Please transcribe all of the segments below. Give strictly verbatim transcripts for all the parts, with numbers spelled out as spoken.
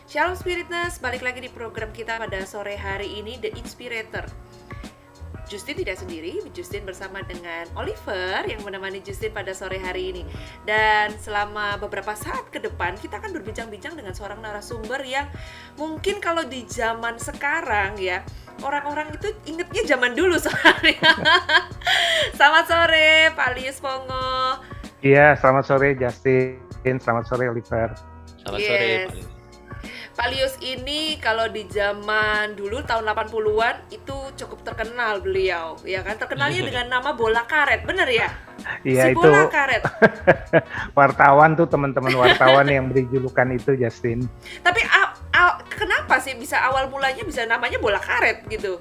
Shalom Spiritness, balik lagi di program kita pada sore hari ini, The Inspirator. Justin tidak sendiri, Justin bersama dengan Oliver yang menemani Justin pada sore hari ini. Dan selama beberapa saat ke depan, kita akan berbincang-bincang dengan seorang narasumber yang mungkin kalau di zaman sekarang ya, orang-orang itu ingetnya zaman dulu soalnya. Selamat sore, Pak Lius Pongo. Iya, selamat sore Justin, selamat sore Oliver. Selamat Yes. sore, Pak Lius. Pak Lius ini kalau di zaman dulu tahun delapan puluhan itu cukup terkenal beliau, ya kan? Terkenalnya dengan nama bola karet, bener ya? Si Iya, itu bola karet. wartawan tuh, teman-teman wartawan yang beri julukan itu Justin. Tapi a- a- kenapa sih bisa awal mulanya bisa namanya bola karet gitu?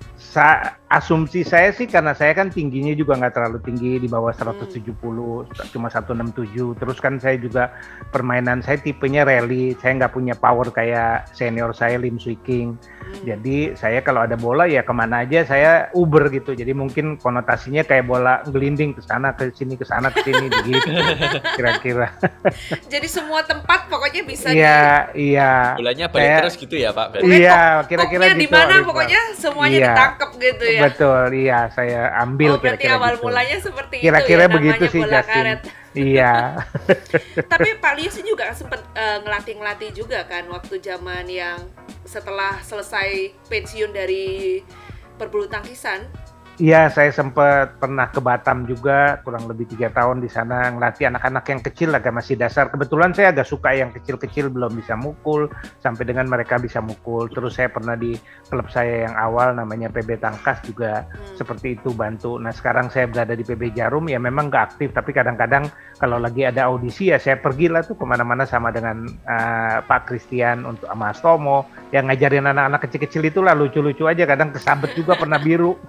Sa asumsi saya sih karena saya kan tingginya juga nggak terlalu tinggi, di bawah seratus tujuh puluh, hmm. cuma seratus enam puluh tujuh. Terus kan saya juga permainan saya tipenya rally, saya nggak punya power kayak senior saya Lim Swee King. Hmm. Jadi saya kalau ada bola ya kemana aja saya uber gitu. Jadi mungkin konotasinya kayak bola gelinding ke sana ke sini ke sana ke sini begitu kira-kira. Jadi semua tempat pokoknya bisa Iya, di... iya. Bolanya balik Saya- terus gitu ya, Pak? Iya, kira-kira gitu. di mana Oliver. pokoknya semuanya Iya. ditangkap gitu ya. Betul, iya saya ambil Oh, berarti kira-kira awal gitu. mulanya seperti Kira-kira itu ya, begitu namanya sih bola Justin. karet. Iya. Tapi Pak Lius ini juga sempat eh, ngelatih-ngelatih juga kan waktu zaman yang setelah selesai pensiun dari perbulu tangkisan. Iya, saya sempat pernah ke Batam juga, kurang lebih tiga tahun di sana ngelatih anak-anak yang kecil agak masih dasar. Kebetulan saya agak suka yang kecil-kecil belum bisa mukul, sampai dengan mereka bisa mukul. Terus saya pernah di klub saya yang awal namanya P B Tangkas juga Hmm. seperti itu bantu. Nah sekarang saya berada di P B Jarum, ya memang nggak aktif, tapi kadang-kadang kalau lagi ada audisi ya saya pergilah tuh kemana-mana sama dengan uh, Pak Christian untuk sama Mas Tomo, yang ngajarin anak-anak kecil-kecil itulah lucu-lucu aja, kadang kesabet juga pernah biru.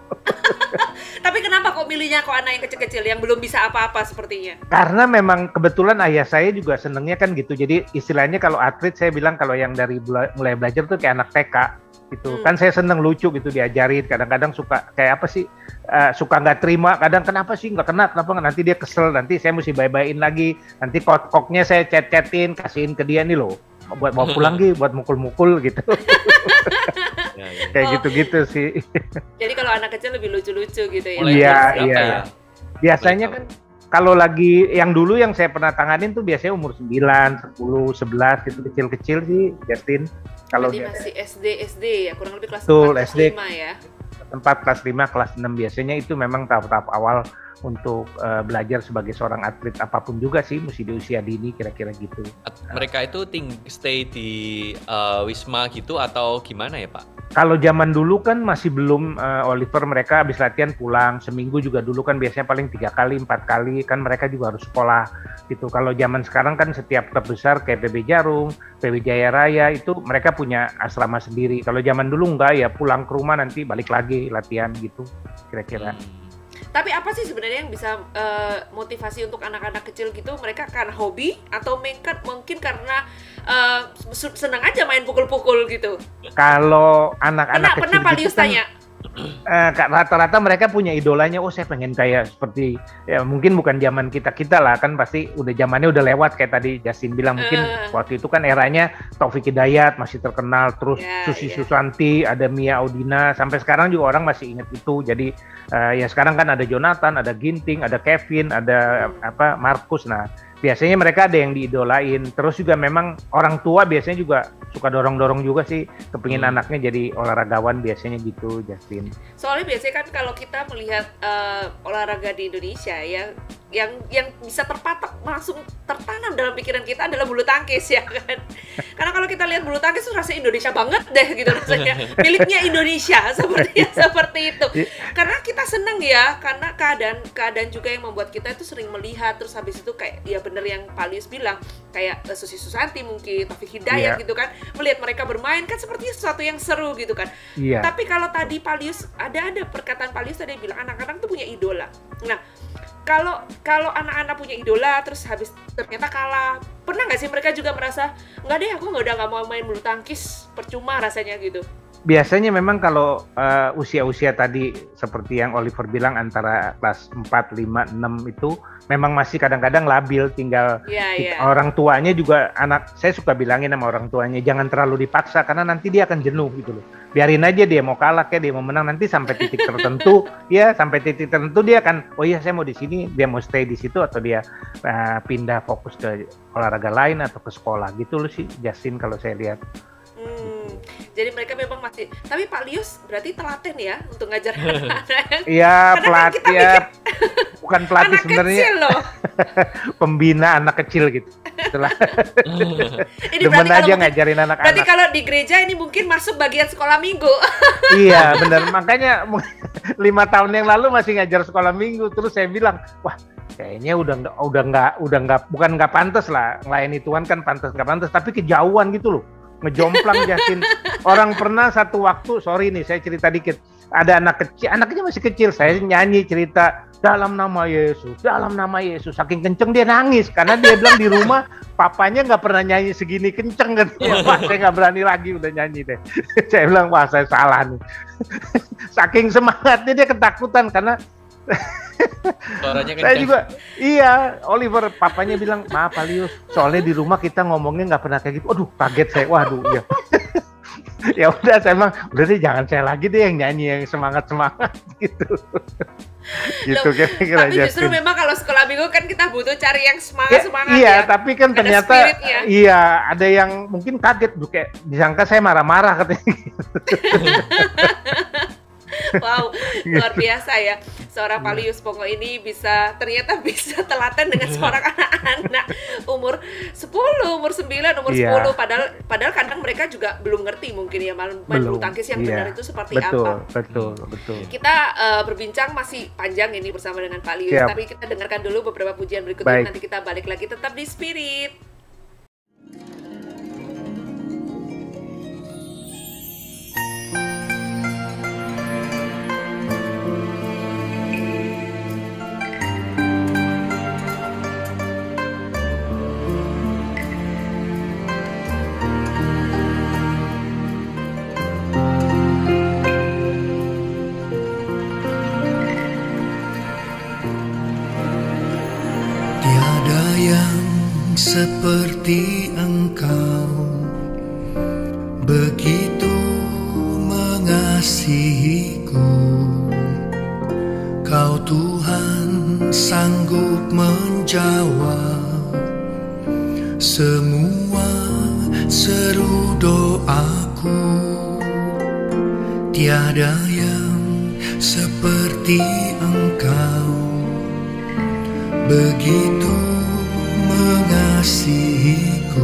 Tapi kenapa kok milihnya kok anak yang kecil-kecil yang belum bisa apa-apa sepertinya? Karena memang kebetulan ayah saya juga senengnya kan gitu. Jadi istilahnya kalau atlet saya bilang kalau yang dari bela- mulai belajar tuh kayak anak T K gitu. Hmm. Kan saya seneng lucu gitu diajarin. Kadang-kadang suka kayak apa sih? eh, suka nggak terima. Kadang kenapa sih nggak kena? Kenapa nggak? Nanti dia kesel. Nanti saya mesti bye-byein lagi. Nanti kok-koknya saya chat-chatin, kasihin ke dia nih loh. Buat bawa pulang gitu, buat mukul-mukul gitu. Ya, ya. Kayak Oh. gitu-gitu sih. Jadi kalau anak kecil lebih lucu-lucu gitu ya. Mulai Iya, umur berapa iya. ya? Biasanya kan kalau lagi yang dulu yang saya pernah tanganin tuh biasanya umur sembilan, sepuluh, sebelas gitu, kecil-kecil sih Justin. Kalau Berarti dia- masih S D S D ya, kurang lebih kelas Betul, empat, kelas S D. lima ya. tempat kelas lima, kelas enam biasanya itu memang tahap-tahap awal untuk eh, belajar sebagai seorang atlet apapun juga sih, mesti di usia dini kira-kira gitu. At- Mereka itu ting stay di uh, Wisma gitu atau gimana ya, Pak? Kalau zaman dulu kan masih belum eh, Oliver, mereka habis latihan pulang seminggu juga, dulu kan biasanya paling tiga kali empat kali kan mereka juga harus sekolah gitu. Kalau zaman sekarang kan setiap klub besar kayak P B Jarum, P B Jaya Raya itu mereka punya asrama sendiri. Kalau zaman dulu enggak, ya pulang ke rumah nanti balik lagi latihan gitu kira-kira. Hmm. Tapi apa sih sebenarnya yang bisa eh, motivasi untuk anak-anak kecil gitu? Mereka karena hobi atau mungkin mungkin karena eh, su- senang aja main pukul-pukul gitu? Kalau Pernah anak-anak kecil pernah Pak gitu Lius kan, tanya? eh, Kak, rata-rata mereka punya idolanya. Oh saya pengen kayak seperti, ya mungkin bukan zaman kita kita lah kan, pasti udah zamannya udah lewat kayak tadi Justin bilang. Mungkin Eh. waktu itu kan eranya Taufik Hidayat masih terkenal, terus Ya, Susi ya. Susanti, ada Mia Audina, sampai sekarang juga orang masih ingat itu. Jadi eh, ya sekarang kan ada Jonathan, ada Ginting, ada Kevin, ada Hmm. apa Markus. Nah biasanya mereka ada yang diidolain. Terus juga memang orang tua biasanya juga suka dorong-dorong juga sih, kepingin Hmm. anaknya jadi olahragawan biasanya gitu Justin. Soalnya biasanya kan kalau kita melihat eh, olahraga di Indonesia ya, yang yang bisa terpatok langsung tertanam dalam pikiran kita adalah bulu tangkis ya kan. Karena kalau kita lihat bulu tangkis itu rasa Indonesia banget deh gitu rasanya. Miliknya Indonesia seperti seperti itu. Karena kita senang ya, karena keadaan keadaan juga yang membuat kita itu sering melihat, terus habis itu kayak ya bener yang Pak Lius bilang, kayak eh, Susi Susanti mungkin, Taufik Hidayat Iya. gitu kan, melihat mereka bermain kan sepertinya sesuatu yang seru gitu kan. Iya. Tapi kalau tadi Pak Lius, ada ada perkataan Pak Lius tadi bilang anak-anak tuh punya idola. Nah, kalau kalau anak-anak punya idola terus habis ternyata kalah, pernah nggak sih mereka juga merasa nggak deh, aku nggak udah nggak mau main bulu tangkis, percuma rasanya gitu? biasanya memang kalau uh, usia-usia tadi seperti yang Oliver bilang antara kelas empat, lima, enam itu memang masih kadang-kadang labil, tinggal yeah, kita, yeah. orang tuanya juga anak saya suka bilangin sama orang tuanya jangan terlalu dipaksa karena nanti dia akan jenuh gitu loh. Biarin aja dia mau kalah kayak dia mau menang nanti sampai titik tertentu ya sampai titik tertentu dia akan oh iya saya mau di sini, dia mau stay di situ atau dia uh, pindah fokus ke olahraga lain atau ke sekolah gitu loh sih Justin kalau saya lihat. Hmm, jadi mereka memang masih, tapi Pak Lius berarti telaten ya untuk ngajar anak-anak. Iya, pelatih kan ya, bukan pelatih anak sebenarnya. Kecil loh. Pembina anak kecil gitu. Itulah. Ini Demen berarti aja kalau ngajarin mungkin, anak-anak. Berarti kalau di gereja ini mungkin masuk bagian sekolah minggu. Iya, benar. Makanya lima tahun yang lalu masih ngajar sekolah minggu. Terus saya bilang, wah kayaknya udah nggak, udah nggak, udah nggak, bukan nggak pantas lah. Melayani Tuhan kan pantas nggak pantas, tapi kejauhan gitu loh. Ngejomplang Justin. Orang pernah satu waktu, sorry nih saya cerita dikit, ada anak kecil, anaknya masih kecil, saya nyanyi cerita dalam nama Yesus, dalam nama Yesus, saking kenceng dia nangis karena dia bilang di rumah papanya nggak pernah nyanyi segini kenceng kan, wah saya nggak berani lagi udah nyanyi deh. Saya bilang wah saya salah nih, saking semangatnya dia ketakutan karena suaranya kenceng. saya juga, iya, Oliver, papanya bilang, maaf Alius, soalnya di rumah kita ngomongnya nggak pernah kayak gitu. Aduh, kaget saya, waduh, ya. Ya udah, saya bilang, udah deh jangan saya lagi deh yang nyanyi yang semangat-semangat gitu. Gitu Loh, kira-kira tapi justru Justin. memang kalau sekolah minggu kan kita butuh cari yang semangat-semangat Ya, iya, ya. tapi kan Ada ternyata, spiritnya. iya, ada yang mungkin kaget, kayak disangka saya marah-marah katanya. Wow, luar biasa ya. Seorang Pak Lius Pongo ini bisa, ternyata bisa telaten dengan seorang anak-anak umur sepuluh, umur sembilan, umur Iya. sepuluh. Padahal padahal kadang mereka juga belum ngerti mungkin ya main main bulu tangkis yang iya. benar itu seperti betul, apa. Betul, betul, betul. Kita uh, berbincang masih panjang ini bersama dengan Pak Lius, Siap. tapi kita dengarkan dulu beberapa pujian berikut Baik. ini, nanti kita balik lagi tetap di Spirit. Tiada yang seperti Engkau, begitu mengasihiku. Kau Tuhan sanggup menjawab semua seru doaku. Tiada yang seperti Engkau, begitu mengasihiku.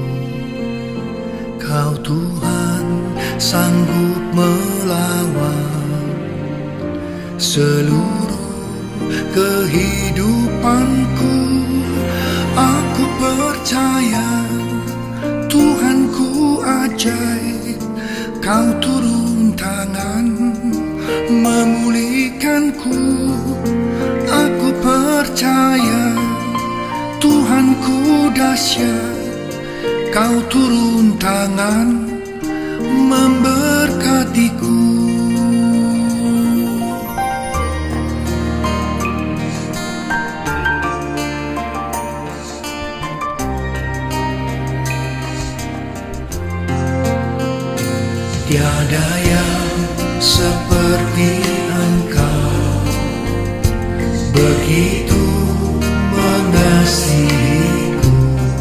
Kau Tuhan sanggup melawan seluruh kehidupanku. Aku percaya Tuhanku ajaib, Kau turun tangan memulihkanku. Aku percaya Tuhanku dahsyat, Kau turun tangan memberkatiku. Tiada yang seperti Engkau, begitu mengasihiku.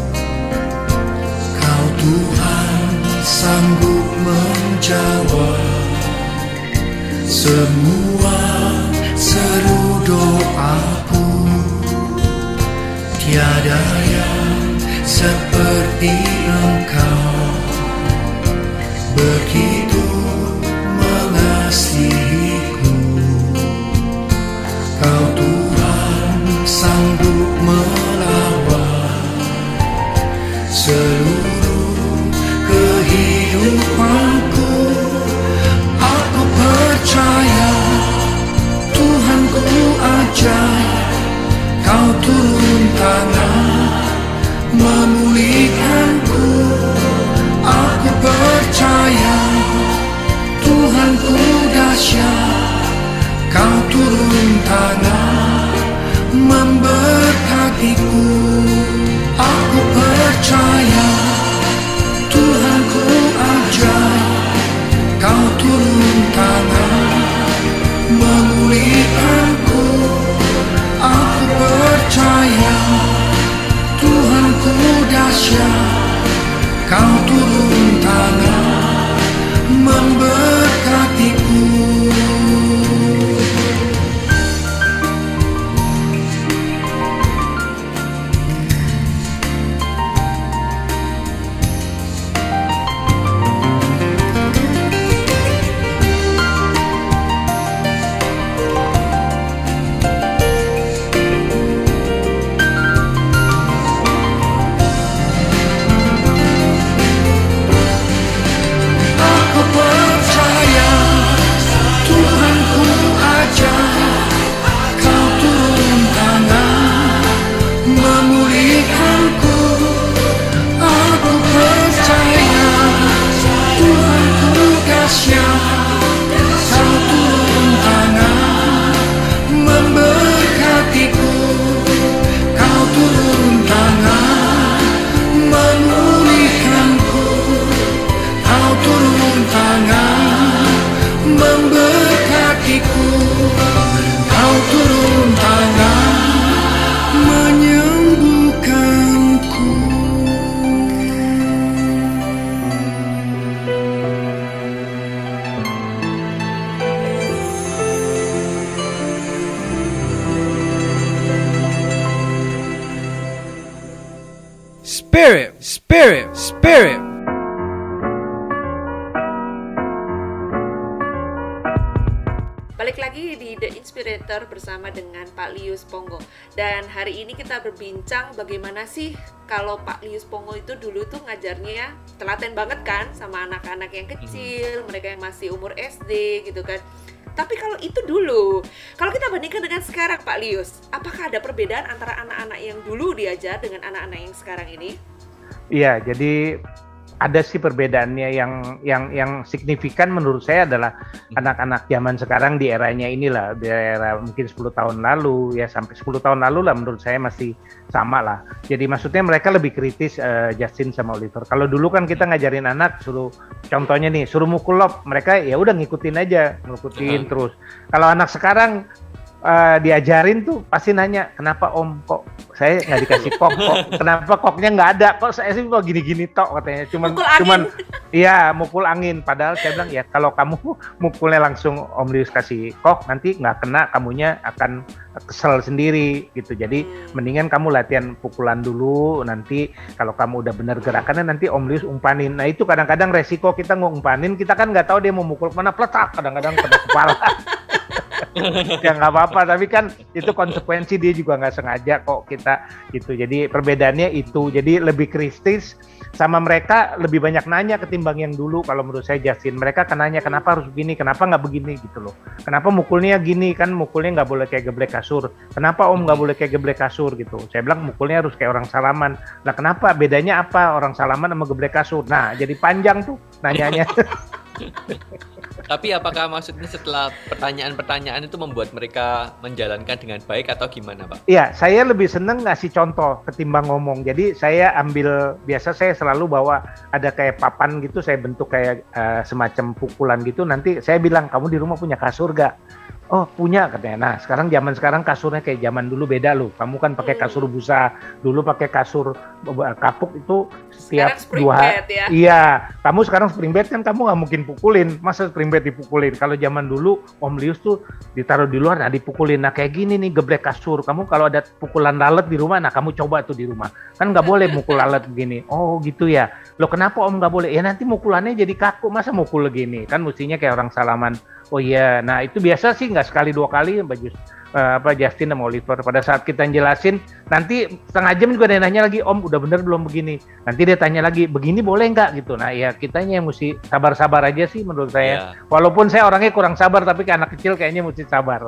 Kau Tuhan sanggup menjawab semua seru doaku. Tiada yang seperti Engkau, begitu mengasihiku. Kau Tuhan sanggup melawan seluruh kehidupanku. Aku percaya Tuhanku ajaib, Kau turun tangan memulihkanku. Aku percaya spirit, spirit, spirit. Balik lagi di The Inspirator bersama dengan Pak Lius Ponggo. Dan hari ini kita berbincang bagaimana sih kalau Pak Lius Ponggo itu dulu tuh ngajarnya telaten banget kan sama anak-anak yang kecil, mereka yang masih umur S D gitu kan. Tapi kalau itu dulu, kalau kita bandingkan dengan sekarang Pak Lius, apakah ada perbedaan antara anak-anak yang dulu diajar dengan anak-anak yang sekarang ini? Iya, jadi ada sih perbedaannya yang yang yang signifikan menurut saya adalah anak-anak zaman sekarang di eranya inilah, di era mungkin sepuluh tahun lalu ya sampai sepuluh tahun lalu lah menurut saya masih sama lah. Jadi maksudnya mereka lebih kritis uh, Justin sama Oliver. Kalau dulu kan kita ngajarin anak suruh contohnya nih suruh mukul lob, mereka ya udah ngikutin aja, ngikutin terus. Kalau anak sekarang Uh, diajarin tuh pasti nanya, kenapa om kok saya nggak dikasih kok, kok kenapa koknya nggak ada, kok saya sih kok gini-gini tok katanya, cuman cuman iya mukul angin, padahal saya bilang ya kalau kamu mukulnya langsung om Lius kasih kok nanti nggak kena, kamunya akan kesel sendiri gitu, jadi mendingan kamu latihan pukulan dulu, nanti kalau kamu udah bener gerakannya nanti om Lius umpanin. Nah itu kadang-kadang resiko kita ngumpanin, kita kan nggak tahu dia mau mukul mana, peletak kadang-kadang kena kepala. Ya nggak apa-apa, tapi kan itu konsekuensi, dia juga nggak sengaja kok kita gitu. Jadi perbedaannya itu, jadi lebih kritis sama mereka, lebih banyak nanya ketimbang yang dulu. Kalau menurut saya Justin, mereka kan nanya kenapa harus begini, kenapa nggak begini gitu loh, kenapa mukulnya gini, kan mukulnya nggak boleh kayak geblek kasur, kenapa om nggak boleh kayak geblek kasur gitu. Saya bilang mukulnya harus kayak orang salaman. Nah kenapa, bedanya apa orang salaman sama geblek kasur? Nah jadi panjang tuh nanyanya. Tapi apakah maksudnya setelah pertanyaan-pertanyaan itu membuat mereka menjalankan dengan baik atau gimana, Pak? Iya, saya lebih seneng ngasih contoh ketimbang ngomong. Jadi saya ambil, biasa saya selalu bawa ada kayak papan gitu, saya bentuk kayak uh, semacam pukulan gitu. Nanti saya bilang, kamu di rumah punya kasur gak? Oh punya katanya. Nah sekarang zaman sekarang kasurnya kayak zaman dulu beda loh. Kamu kan pakai kasur busa, dulu pakai kasur kapuk itu setiap dua. Ya? Iya, kamu sekarang spring bed kan kamu nggak mungkin pukulin. Masa spring bed dipukulin? Kalau zaman dulu Om Lius tuh ditaruh di luar, nah dipukulin. Nah kayak gini nih geblek kasur. Kamu kalau ada pukulan lalat di rumah, nah kamu coba tuh di rumah. Kan nggak boleh mukul lalat begini. Oh gitu ya. Loh kenapa Om nggak boleh? Ya nanti mukulannya jadi kaku. Masa mukul begini? Kan mestinya kayak orang salaman. Oh iya, nah itu biasa sih nggak sekali dua kali Mbak Just, uh, apa Justin sama Oliver. Pada saat kita jelasin, nanti setengah jam juga dia nanya lagi, Om udah bener belum begini? Nanti dia tanya lagi, begini boleh nggak gitu? Nah ya kitanya yang mesti sabar-sabar aja sih menurut saya. Yeah. Walaupun saya orangnya kurang sabar, tapi ke anak kecil kayaknya mesti sabar.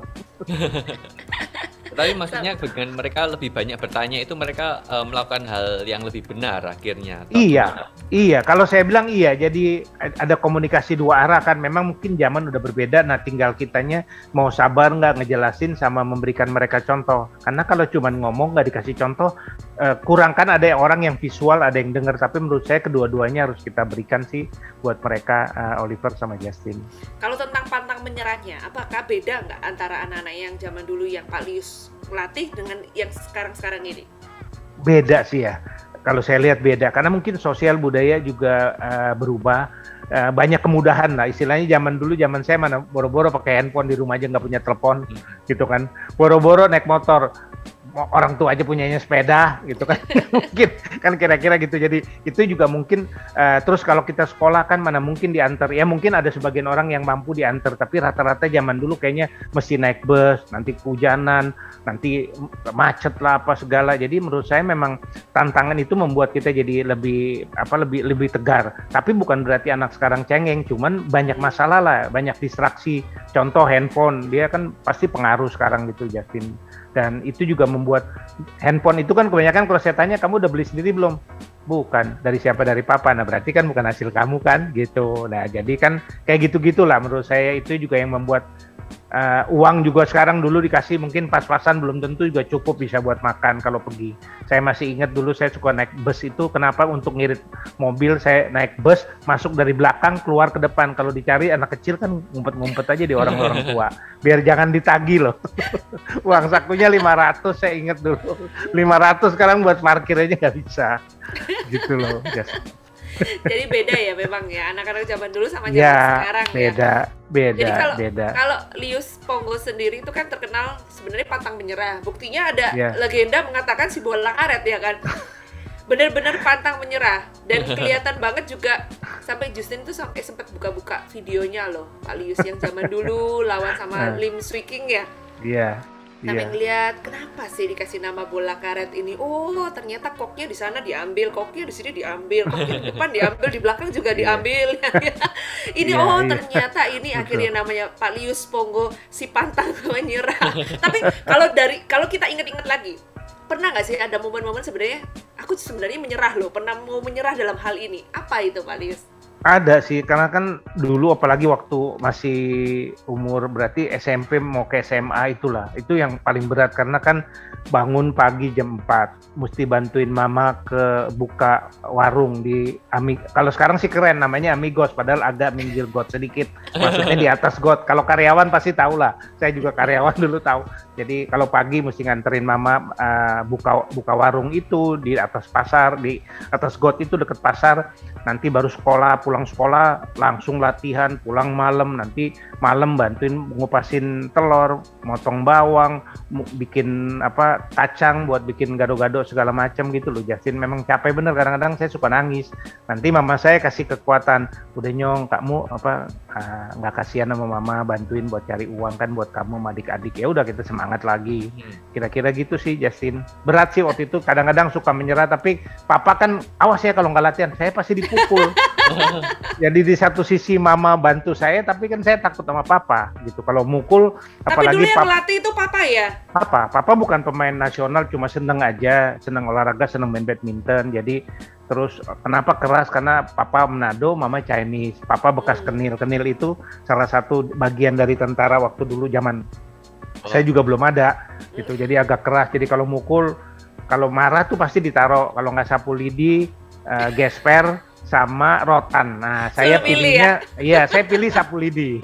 Tapi maksudnya dengan mereka lebih banyak bertanya itu mereka uh, melakukan hal yang lebih benar akhirnya. Iya, gimana? iya. Kalau saya bilang iya, jadi ada komunikasi dua arah kan. Memang mungkin zaman udah berbeda. Nah, tinggal kitanya mau sabar nggak ngejelasin sama memberikan mereka contoh. Karena kalau cuma ngomong nggak dikasih contoh, uh, kurang kan, ada orang yang visual, ada yang dengar. Tapi menurut saya kedua-duanya harus kita berikan sih buat mereka, uh, Oliver sama Justin. Kalau tentang pantang menyerahnya, apakah beda nggak antara anak-anak yang zaman dulu yang Pak Lius latih dengan yang sekarang-sekarang ini? Beda sih ya, kalau saya lihat beda, karena mungkin sosial budaya juga uh, berubah, uh, banyak kemudahan lah, istilahnya zaman dulu, zaman saya mana boro-boro pakai handphone di rumah aja nggak punya telepon, hmm. gitu kan, boro-boro naik motor, orang tua aja punyanya sepeda gitu kan. Mungkin kan kira-kira gitu, jadi itu juga mungkin uh, terus kalau kita sekolah kan mana mungkin diantar, ya mungkin ada sebagian orang yang mampu diantar, tapi rata-rata zaman dulu kayaknya mesti naik bus, nanti kehujanan, nanti macet lah apa segala. Jadi menurut saya memang tantangan itu membuat kita jadi lebih apa lebih lebih tegar, tapi bukan berarti anak sekarang cengeng, cuman banyak masalah lah, banyak distraksi. Contoh handphone, dia kan pasti pengaruh sekarang gitu Justin. Dan itu juga membuat handphone itu kan kebanyakan kalau saya tanya, kamu udah beli sendiri belum? Bukan, dari siapa? Dari papa. Nah berarti kan bukan hasil kamu kan gitu. Nah jadi kan kayak gitu-gitulah menurut saya, itu juga yang membuat uh, uang juga sekarang, dulu dikasih mungkin pas-pasan, belum tentu juga cukup bisa buat makan kalau pergi. Saya masih ingat dulu saya suka naik bus itu, kenapa? Untuk ngirit mobil saya naik bus, masuk dari belakang keluar ke depan. Kalau dicari anak kecil kan ngumpet-ngumpet aja di orang-orang tua, biar jangan ditagih loh. Uang sakunya lima ratus, saya ingat dulu lima ratus, sekarang buat parkir aja nggak bisa gitu loh. Just. Jadi beda ya memang ya, anak-anak zaman dulu sama zaman ya, sekarang beda, ya. Beda, Jadi kalau beda. kalau Lius Ponggo sendiri itu kan terkenal sebenarnya pantang menyerah. Buktinya ada ya. legenda mengatakan si bola karet ya kan. benar-benar pantang menyerah dan kelihatan banget juga sampai Justin tuh sampai sempat buka-buka videonya loh Pak Lius yang zaman dulu lawan sama Nah. Lim Swee King ya. Iya. Sampai Iya. ngeliat kenapa sih dikasih nama bola karet ini? Oh ternyata koknya di sana diambil, koknya di sini diambil, koknya di depan diambil, di belakang juga diambil. Ini Iya, oh iya. ternyata ini Betul. akhirnya namanya Pak Lius Pongo si pantang menyerah. Tapi kalau dari kalau kita ingat-ingat lagi, pernah nggak sih ada momen-momen sebenarnya aku sebenarnya menyerah loh, pernah mau menyerah dalam hal ini? Apa itu Pak Lius? Ada sih, karena kan dulu apalagi waktu masih umur berarti S M P mau ke S M A itulah, itu yang paling berat karena kan bangun pagi jam empat, mesti bantuin mama ke buka warung di Ami. Kalau sekarang sih keren namanya Amigos, padahal agak minggir got sedikit, maksudnya di atas got. Kalau karyawan pasti tahu lah, saya juga karyawan dulu tahu. Jadi kalau pagi mesti nganterin mama uh, buka buka warung itu di atas pasar, di atas got itu deket pasar. Nanti baru sekolah, pulang sekolah langsung latihan, pulang malam, nanti malam bantuin ngupasin telur, motong bawang, mu- bikin apa kacang buat bikin gado-gado segala macam gitu loh. Justin memang capek bener, kadang-kadang saya suka nangis. Nanti mama saya kasih kekuatan, udah Nyong, kamu apa ah, nggak kasihan sama mama bantuin buat cari uang kan buat kamu sama adik-adik. Ya udah kita semangat lagi. Kira-kira gitu sih Justin. Berat sih waktu itu, kadang-kadang suka menyerah, tapi papa kan awas ya kalau nggak latihan, saya pasti dipukul. Jadi di satu sisi mama bantu saya, tapi kan saya takut sama papa gitu. Kalau mukul, Tapi apalagi dulu yang papa, melatih itu papa ya? papa, papa bukan pemain nasional, cuma seneng aja, seneng olahraga, seneng main badminton. Jadi terus kenapa keras? Karena papa Manado, mama Chinese. Papa bekas Hmm. kenil-kenil itu salah satu bagian dari tentara waktu dulu zaman Oh. saya juga belum ada gitu. Jadi agak keras. Jadi kalau mukul, kalau marah tuh pasti ditaruh. Kalau nggak sapu lidi, eh, gesper sama rotan. Nah, saya Suruh pilih pilihnya, iya saya pilih sapu lidi.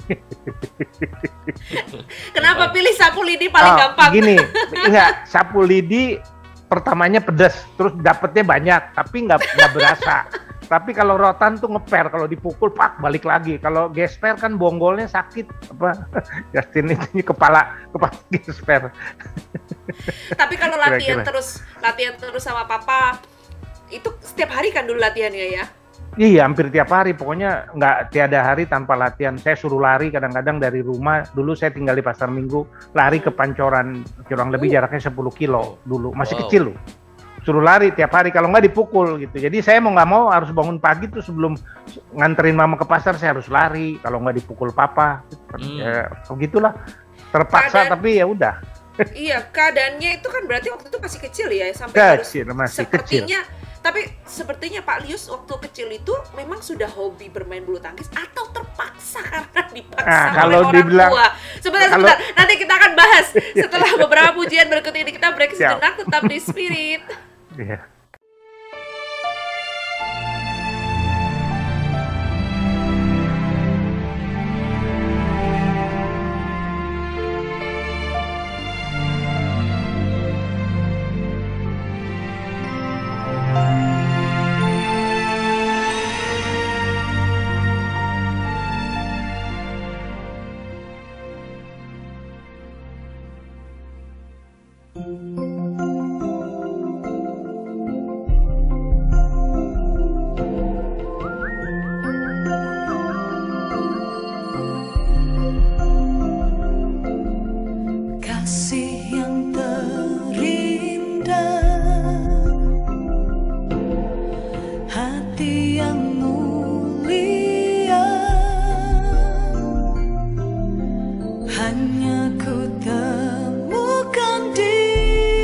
Kenapa pilih sapu lidi paling Oh, gampang? Gini, enggak, sapu lidi pertamanya pedas, terus dapetnya banyak, tapi nggak nggak berasa. Tapi kalau rotan tuh ngeper, kalau dipukul pak balik lagi. Kalau gesper kan bonggolnya sakit apa? Justin itu kepala kepala gesper. Tapi kalau latihan Kira-kira. terus latihan terus sama papa itu setiap hari kan dulu latihannya ya? Iya, hampir tiap hari. Pokoknya nggak tiada hari tanpa latihan. Saya suruh lari kadang-kadang dari rumah. Dulu saya tinggal di Pasar Minggu, lari ke Pancoran, kurang lebih jaraknya sepuluh kilo dulu. Masih Wow. kecil loh. Suruh lari tiap hari, kalau nggak dipukul gitu. Jadi saya mau nggak mau harus bangun pagi tuh sebelum nganterin mama ke pasar, saya harus lari. Kalau nggak dipukul papa, Hmm. ya begitulah. Terpaksa, Keadaan- tapi ya udah. Iya, keadaannya itu kan berarti waktu itu masih kecil ya sampai harus Kecil, masih kecil. sepertinya tapi sepertinya Pak Lius waktu kecil itu memang sudah hobi bermain bulu tangkis atau terpaksa karena dipaksa Nah, oleh kalau orang dibilang- tua. Sebentar, kalau- sebentar. Nanti kita akan bahas setelah beberapa pujian berikut ini. Kita break Siap. sejenak, tetap di Spirit. Iya. Kasih yang terindah, hati yang mulia, hanya ku temukan di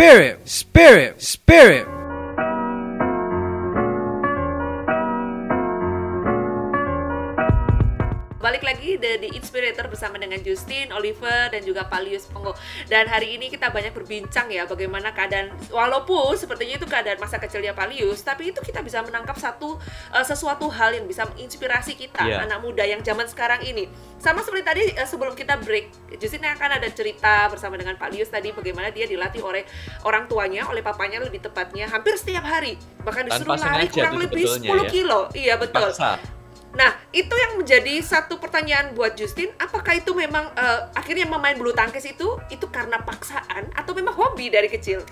spirit, spirit, spirit. Balik lagi di, di Inspirator bersama dengan Justin, Oliver, dan juga Pak Lius Ponggo. Dan hari ini kita banyak berbincang ya bagaimana keadaan, walaupun sepertinya itu keadaan masa kecilnya Pak Lius, tapi itu kita bisa menangkap satu uh, sesuatu hal yang bisa menginspirasi kita, Yeah. anak muda yang zaman sekarang ini. Sama seperti tadi uh, sebelum kita break, Justin akan ada cerita bersama dengan Pak Lius tadi bagaimana dia dilatih oleh orang tuanya, oleh papanya lebih tepatnya, hampir setiap hari. Bahkan disuruh Tanpa lari sengaja kurang tuh lebih sebetulnya sepuluh ya. kilo. Iya, betul. Paksa. Nah, itu yang menjadi satu pertanyaan buat Justin, apakah itu memang uh, akhirnya memain bulu tangkis itu itu karena paksaan atau memang hobi dari kecil?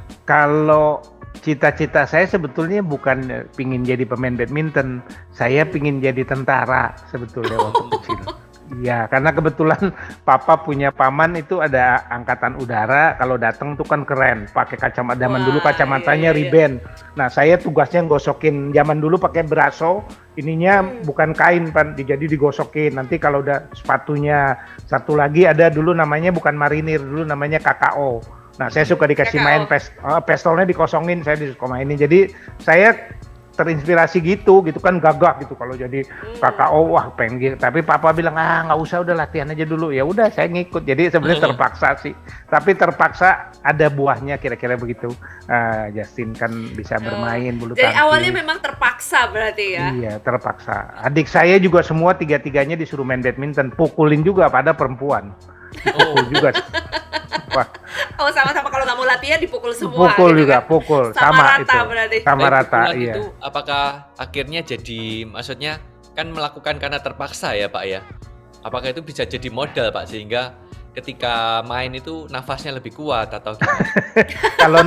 Kalau cita-cita saya sebetulnya bukan eh, pingin jadi pemain badminton, saya pingin jadi tentara sebetulnya waktu kecil. Iya, karena kebetulan papa punya paman itu ada angkatan udara, kalau datang tuh kan keren, pakai kacamata. Zaman Wah, dulu kacamatanya iya, iya, iya. riben. Nah, saya tugasnya gosokin. Zaman dulu pakai braso, ininya Hmm. bukan kain, Pan, jadi digosokin. Nanti kalau udah sepatunya satu lagi ada dulu namanya bukan marinir, dulu namanya K K O. Nah, saya suka dikasih K K O. main pes, eh, pistolnya dikosongin, saya disuka mainin. Jadi saya terinspirasi gitu, gitu kan gagah gitu kalau jadi K K O, wah pengen gitu. Tapi papa bilang ah nggak usah, udah latihan aja dulu. Ya udah saya ngikut. Jadi sebenarnya terpaksa sih. Tapi terpaksa ada buahnya kira-kira begitu. Ah, Justin kan bisa bermain bulu Jadi tangkis. awalnya memang terpaksa berarti ya? Iya terpaksa. Adik saya juga semua tiga-tiganya disuruh main badminton, pukulin juga pada perempuan. Oh, Pukul juga. Wah, Oh, sama-sama kalau nggak mau latihan dipukul semua. pukul gitu juga, kan? pukul Sama sama, rata itu. berarti. Sama Tapi rata, pukulan iya. itu apakah akhirnya jadi, maksudnya kan melakukan karena terpaksa ya Pak ya? Apakah itu bisa jadi modal Pak sehingga ketika main itu nafasnya lebih kuat atau gimana? Kalau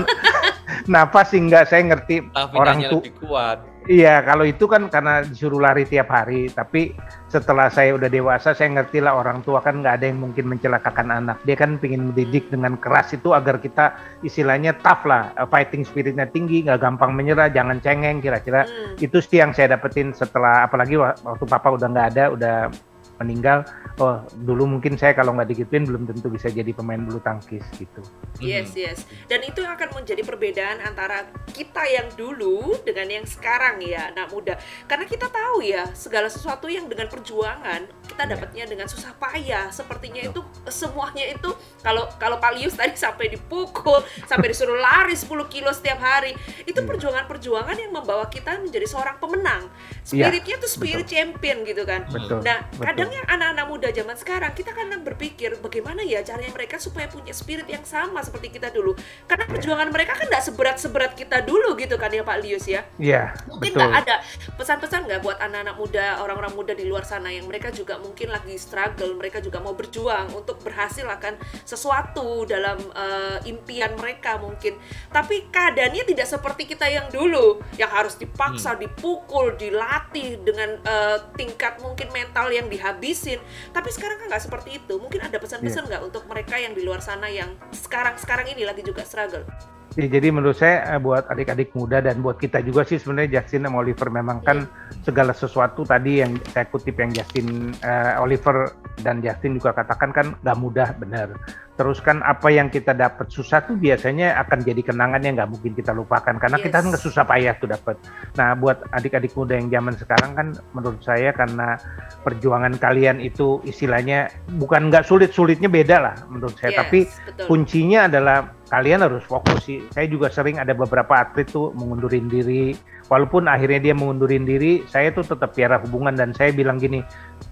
nafas sih enggak, saya ngerti orang Staminanya tuh. lebih kuat. Iya, kalau itu kan karena disuruh lari tiap hari. Tapi setelah saya udah dewasa, saya ngerti lah orang tua kan nggak ada yang mungkin mencelakakan anak. Dia kan pengen mendidik dengan keras itu agar kita istilahnya tough lah, eh, fighting spiritnya tinggi, nggak gampang menyerah, jangan cengeng. Kira-kira Hmm. itu sih yang saya dapetin setelah, apalagi wa- waktu papa udah nggak ada, udah meninggal. Oh, dulu mungkin saya kalau nggak digituin belum tentu bisa jadi pemain bulu tangkis gitu. Yes, yes. Dan itu yang akan menjadi perbedaan antara kita yang dulu dengan yang sekarang ya, anak muda. Karena kita tahu ya, segala sesuatu yang dengan perjuangan, kita dapatnya dengan susah payah. Sepertinya itu semuanya itu kalau kalau Pak Lius tadi sampai dipukul, sampai disuruh lari sepuluh kilo setiap hari. Itu perjuangan-perjuangan yang membawa kita menjadi seorang pemenang. Spiritnya tuh spirit champion gitu kan. Betul. Nah, betul. kadang yang anak-anak muda zaman sekarang, kita kadang berpikir bagaimana ya caranya mereka supaya punya spirit yang sama seperti kita dulu. Karena perjuangan mereka kan nggak seberat-seberat kita dulu gitu kan ya Pak Lius ya. Iya, Mungkin betul. nggak ada pesan-pesan nggak buat anak-anak muda, orang-orang muda di luar sana yang mereka juga mungkin lagi struggle, mereka juga mau berjuang untuk berhasil akan sesuatu dalam eh, impian mereka mungkin. Tapi keadaannya tidak seperti kita yang dulu, yang harus dipaksa, dipukul, dilatih dengan eh, tingkat mungkin mental yang dihabisin. Tapi sekarang kan nggak seperti itu. Mungkin ada pesan-pesan nggak untuk mereka yang di luar sana yang sekarang-sekarang ini lagi juga struggle? Ya, jadi menurut saya eh, buat adik-adik muda dan buat kita juga sih sebenarnya Justin sama Oliver memang kan segala sesuatu tadi yang saya kutip yang Justin, eh, Oliver dan Justin juga katakan kan nggak mudah, benar. Terus kan apa yang kita dapat susah tuh biasanya akan jadi kenangan yang nggak mungkin kita lupakan karena Yes. kita nggak susah payah tuh dapat. Nah buat adik-adik muda yang zaman sekarang kan menurut saya karena perjuangan kalian itu istilahnya bukan nggak sulit-sulitnya beda lah menurut saya, Yes, tapi betul. kuncinya adalah kalian harus fokus sih. Saya juga sering ada beberapa atlet tuh mengundurin diri. Walaupun akhirnya dia mengundurin diri, saya tuh tetap piara hubungan dan saya bilang gini,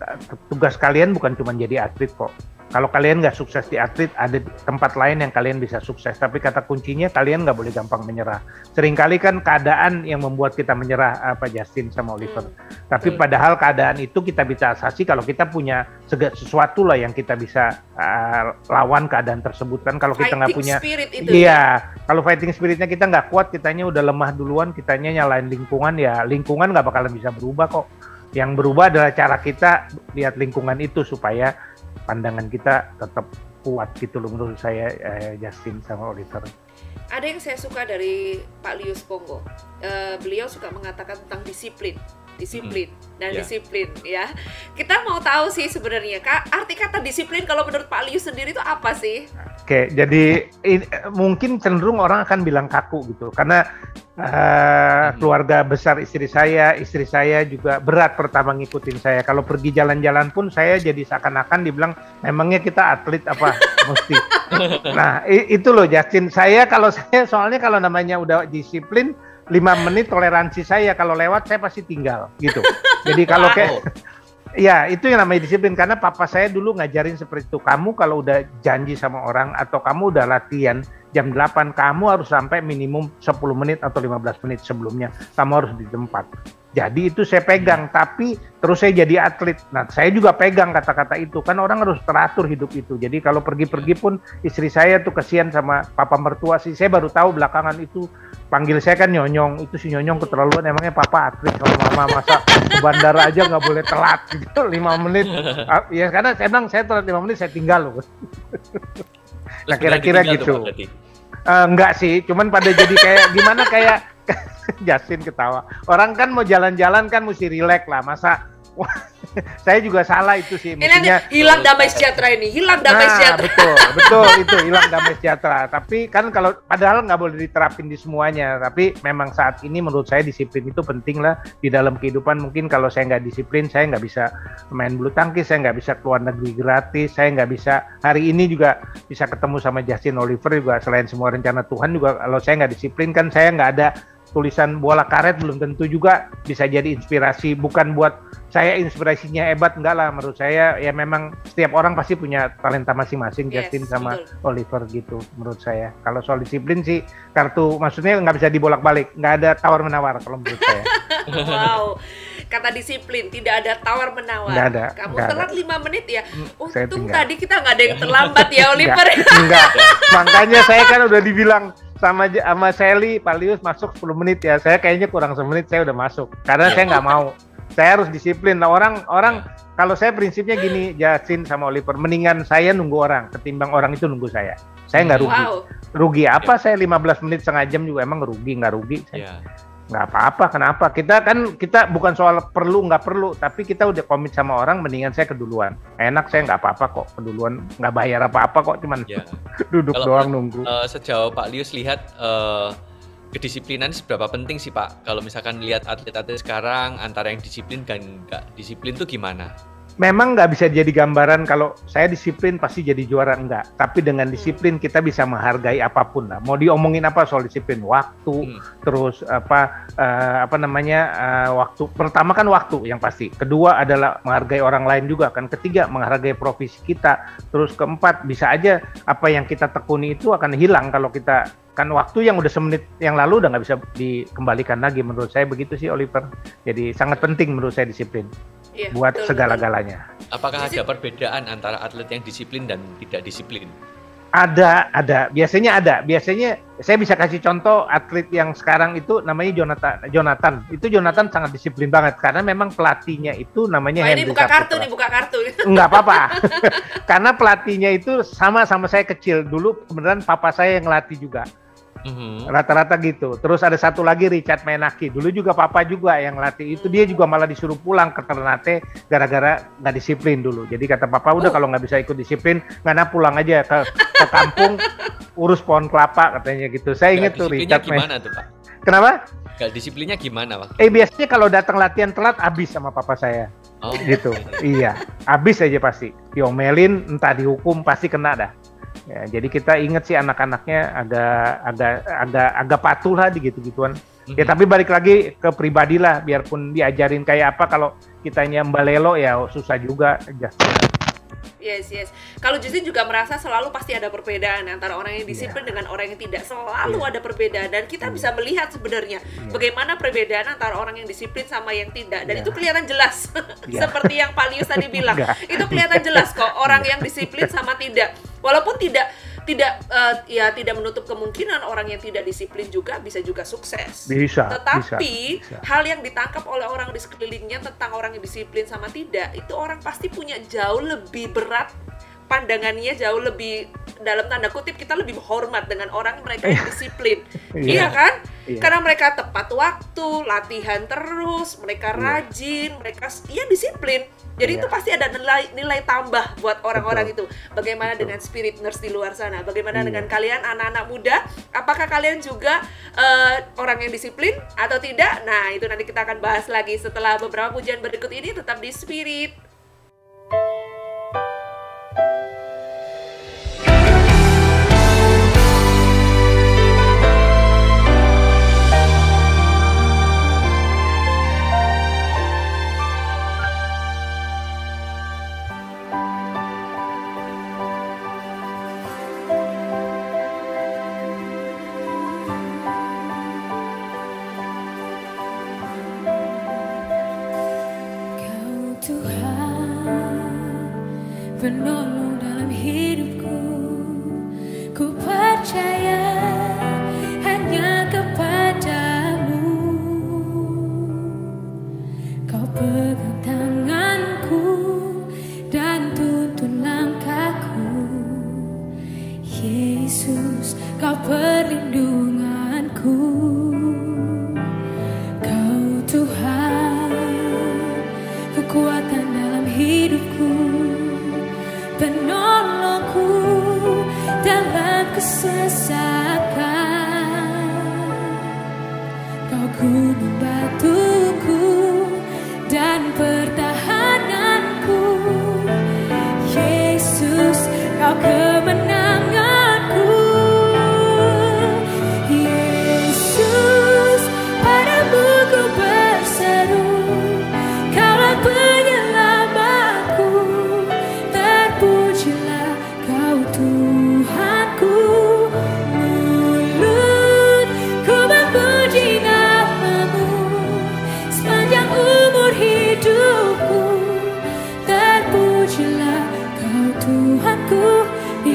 tugas kalian bukan cuma jadi atlet kok. Kalau kalian nggak sukses di atlet, ada tempat lain yang kalian bisa sukses. Tapi kata kuncinya kalian nggak boleh gampang menyerah. Seringkali kan keadaan yang membuat kita menyerah, apa Justin sama Oliver. Hmm, Tapi betul. padahal keadaan itu kita bisa atasi kalau kita punya sega- sesuatu lah yang kita bisa uh, lawan keadaan tersebut kan. Kalau kita nggak Fighting punya, spirit itu. iya. Kalau fighting spiritnya kita nggak kuat, kitanya udah lemah duluan, kitanya nyalain lingkungan, ya lingkungan nggak bakalan bisa berubah kok. Yang berubah adalah cara kita lihat lingkungan itu supaya pandangan kita tetap kuat gitu loh menurut saya, eh, Justin sama Oliver. Ada yang saya suka dari Pak Lius Ponggo. Eh, beliau suka mengatakan tentang disiplin. disiplin dan Ya. disiplin ya. Kita mau tahu sih sebenarnya Kak, arti kata disiplin kalau menurut Pak Lius sendiri itu apa sih? Oke, jadi in- mungkin cenderung orang akan bilang kaku gitu, karena uh, keluarga besar istri saya, istri saya juga berat pertama ngikutin saya. Kalau pergi jalan-jalan pun saya jadi seakan-akan dibilang, memangnya kita atlet apa mesti. Nah, i- itu loh Justin, saya kalau saya soalnya kalau namanya udah disiplin, lima menit toleransi saya, kalau lewat saya pasti tinggal gitu. Jadi kalau kayak ya, itu yang namanya disiplin, karena papa saya dulu ngajarin seperti itu. Kamu kalau udah janji sama orang atau kamu udah latihan jam delapan, kamu harus sampai minimum sepuluh menit atau lima belas menit sebelumnya. Kamu harus di tempat. Jadi itu saya pegang, tapi terus saya jadi atlet. Nah, saya juga pegang kata-kata itu. Kan orang harus teratur hidup itu. Jadi kalau pergi-pergi pun istri saya tuh kesian sama papa mertua sih. Saya baru tahu belakangan itu, panggil saya kan Nyonyong. Itu si Nyonyong keterlaluan, emangnya papa atlet, kalau mama masa ke bandara aja nggak boleh telat gitu lima menit. Ah, ya karena saya bilang saya telat lima menit saya tinggal loh. Nah, kira-kira gitu. Uh, enggak sih, cuman pada jadi kayak gimana kayak Justin ketawa. Orang kan mau jalan-jalan kan mesti rileks lah, masa saya juga salah itu sih. Ini nih, hilang damai sejahtera ini, hilang damai nah, sejahtera. Betul, betul itu hilang damai sejahtera. Tapi kan kalau padahal nggak boleh diterapin di semuanya. Tapi memang saat ini menurut saya disiplin itu penting lah di dalam kehidupan. Mungkin kalau saya nggak disiplin, saya nggak bisa main bulu tangkis, saya nggak bisa keluar negeri gratis, saya nggak bisa hari ini juga bisa ketemu sama Justin Oliver juga. Selain semua rencana Tuhan juga, kalau saya nggak disiplin kan saya nggak ada tulisan bola karet, belum tentu juga bisa jadi inspirasi. Bukan buat saya inspirasinya hebat, enggak lah. Menurut saya ya memang setiap orang pasti punya talenta masing-masing. Yes, Justin sama betul. Oliver gitu menurut saya. Kalau soal disiplin sih kartu, maksudnya nggak bisa dibolak-balik, nggak ada tawar-menawar kalau menurut saya. Wow, kata disiplin, tidak ada tawar menawar. Nggak ada, Kamu nggak telat ada. lima menit ya. saya Untung tinggal. tadi kita nggak ada yang terlambat ya Oliver. Enggak, enggak. Makanya saya kan udah dibilang sama sama Sally, Pak Lius masuk sepuluh menit ya. Saya kayaknya kurang semenit saya udah masuk. Karena saya nggak mau. Saya harus disiplin. Nah, orang orang kalau saya prinsipnya gini, Justin sama Oliver, mendingan saya nunggu orang ketimbang orang itu nunggu saya. Saya nggak rugi. Wow. Rugi apa saya lima belas menit setengah jam juga emang rugi, nggak rugi. Saya. Ya. Nggak apa-apa, kenapa? Kita kan, kita bukan soal perlu nggak perlu, tapi kita udah komit sama orang, mendingan saya keduluan. Enak, saya nggak apa-apa kok, keduluan, nggak bayar apa-apa kok, cuman Ya. duduk Kalau doang nunggu. eh, sejauh Pak Lius lihat eh, kedisiplinan seberapa penting sih Pak? Kalau misalkan lihat atlet-atlet sekarang antara yang disiplin dan nggak disiplin tuh gimana? Memang nggak bisa jadi gambaran kalau saya disiplin pasti jadi juara, enggak. Tapi dengan disiplin kita bisa menghargai apapun lah. Mau diomongin apa soal disiplin? Waktu, Hmm. terus apa eh, apa namanya eh, waktu. Pertama kan waktu yang pasti. Kedua adalah menghargai orang lain juga kan. Ketiga menghargai profesi kita. Terus keempat bisa aja apa yang kita tekuni itu akan hilang kalau kita kan waktu yang udah semenit yang lalu udah nggak bisa dikembalikan lagi. Menurut saya begitu sih Oliver. Jadi sangat penting menurut saya disiplin. Iya, Buat betul, segala-galanya. Apakah Disi- ada perbedaan antara atlet yang disiplin dan tidak disiplin? Ada, ada. Biasanya ada. Biasanya saya bisa kasih contoh atlet yang sekarang itu namanya Jonathan. Jonathan. Itu Jonathan sangat disiplin banget karena memang pelatihnya itu namanya Wah, ini Henry buka kartu Saputra. nih, buka kartu. Enggak apa-apa. Karena pelatihnya itu sama sama saya kecil. Dulu kebenaran papa saya yang ngelatih juga. Mhm. Rata-rata gitu. Terus ada satu lagi Richard Menaki. Dulu juga papa juga yang latih itu. Dia juga malah disuruh pulang ke Ternate gara-gara nggak disiplin dulu. Jadi kata papa udah Oh. kalau nggak bisa ikut disiplin, ngana pulang aja ke, ke kampung urus pohon kelapa katanya gitu. Saya ingat Nggak tuh disiplinnya Richard Menaki. gimana tuh Pak? Kenapa? Gak disiplinnya gimana Pak? Eh biasanya kalau datang latihan telat habis sama papa saya. Oh, Gitu. Iya, habis aja pasti. Diomelin, entah dihukum pasti kena dah. Ya, jadi kita inget sih anak-anaknya agak agak agak agak patuh lah di gitu-gituan. Ya Mhm. tapi balik lagi ke pribadi lah, biarpun diajarin kayak apa kalau kitanya mbalelo ya susah juga. Justin. Yes, yes. Kalau Justin juga merasa selalu pasti ada perbedaan antara orang yang disiplin dengan orang yang tidak. Selalu Iya. ada perbedaan dan kita bisa melihat sebenarnya bagaimana perbedaan antara orang yang disiplin sama yang tidak. Dan Iya. itu kelihatan jelas. Iya. Seperti yang Pak Lius tadi bilang. Enggak. Itu kelihatan jelas kok orang yang disiplin sama tidak. Walaupun tidak tidak eh, ya tidak menutup kemungkinan orang yang tidak disiplin juga bisa juga sukses. Bisa, Tetapi bisa, bisa. hal yang ditangkap oleh orang di sekelilingnya tentang orang yang disiplin sama tidak, itu orang pasti punya jauh lebih berat pandangannya, jauh lebih dalam tanda kutip kita lebih hormat dengan orang mereka yang disiplin. Iya. Iya kan? Iya. Karena mereka tepat waktu, latihan terus, mereka Iya. rajin, mereka ya disiplin. Jadi Iya. itu pasti ada nilai nilai tambah buat orang-orang Betul. itu. Bagaimana Betul. dengan spirit nurse di luar sana? Bagaimana Iya. dengan kalian anak-anak muda? Apakah kalian juga eh, orang yang disiplin atau tidak? Nah, itu nanti kita akan bahas lagi setelah beberapa pujian berikut ini. Tetap di Spirit. Kau Tuhan, penolong dalam hidupku. Ku percaya hanya kepadamu. Kau pegang tanganku dan tuntun langkahku. Yesus, kau perlindunganku. Kau Tuhan, kekuatan dalam hidupku, penolongku dalam kesesakan. Kau gunung batuku dan pertahananku. Yesus, kau kemenanganku. Yesus, padamu ku berseru, Kaulah penyelamatku. Terpujilah Kau Tuhanku. Mulutku memuji namamu sepanjang umur hidupku. Terpujilah Kau Tuhanku.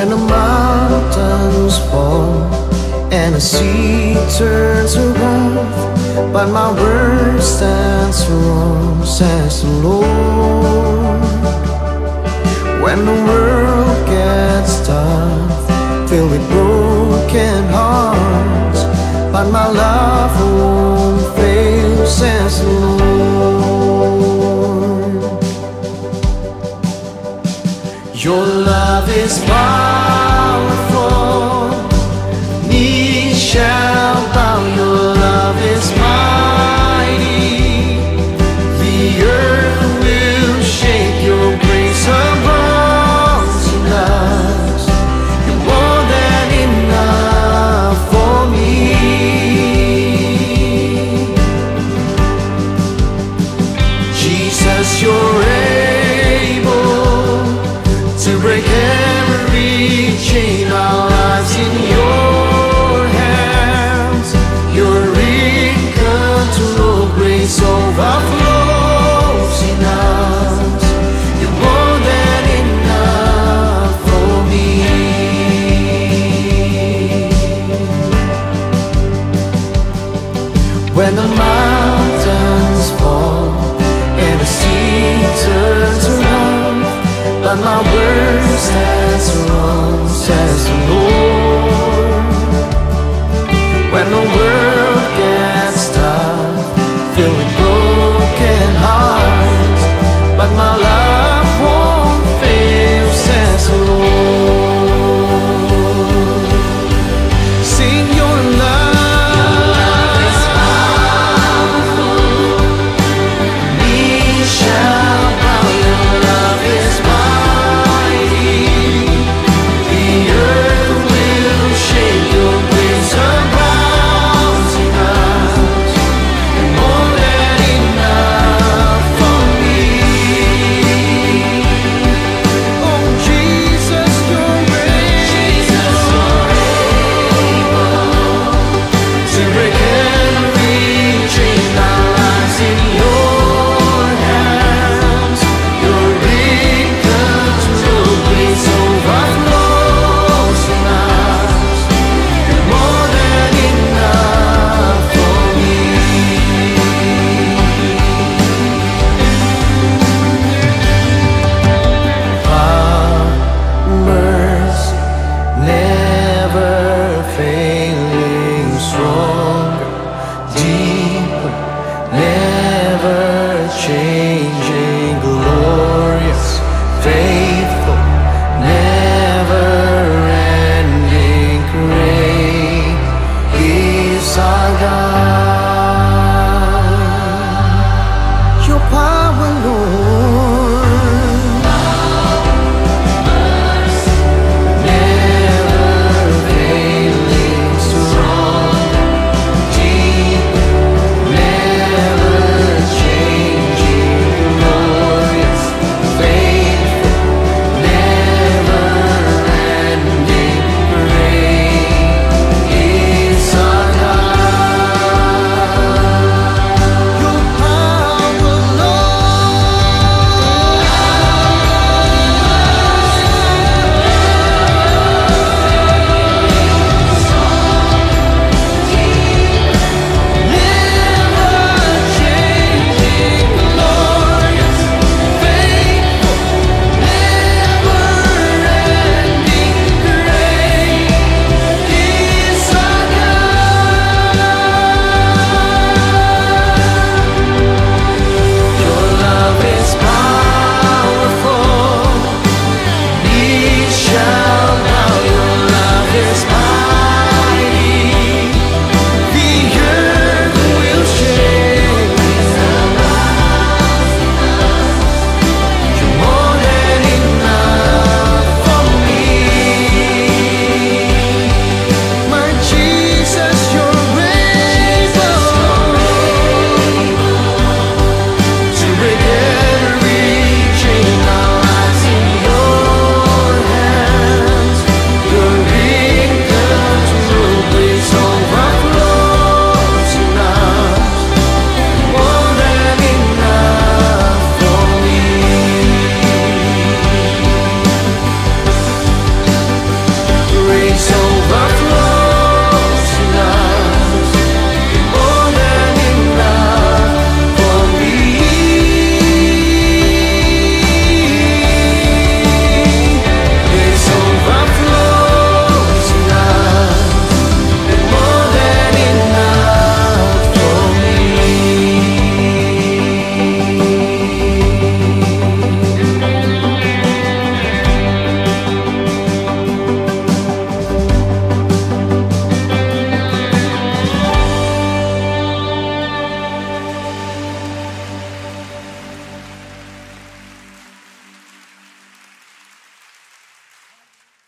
When the mountains fall and the sea turns around, but my word stands firm, says the Lord. When the world gets tough, filled with broken hearts, but my love won't fail, says the Lord. Your love is powerful, knees shall bow. Your love is mighty, the earth will shake. Your grace abounds in us, you're more than enough for me. Jesus, you're able to break every chain. Our lives in your hands, you're in control. Grace overflows in us, you're more than enough for me. When the mountains fall and the sea turns around, but my word stands firm, says the Lord. When the world gets tough, filled with broken hearts, but my love won't fail, says the Lord. Sing your love is powerful, knees shall bow. Your love is mighty, the earth will shake. Your grace abounds